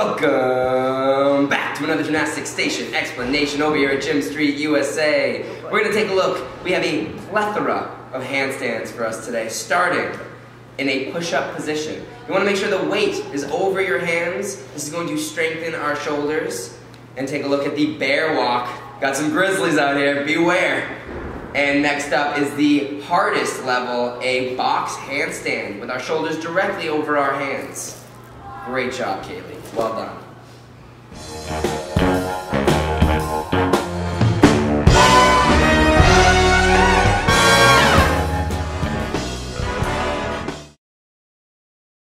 Welcome back to another Gymnastics Station explanation over here at Gymstreet, USA. We're going to take a look. We have a plethora of handstands for us today, starting in a push-up position. You want to make sure the weight is over your hands. This is going to strengthen our shoulders. And take a look at the bear walk. Got some grizzlies out here, beware. And next up is the hardest level, a box handstand with our shoulders directly over our hands. Great job, Kaylee. Well done.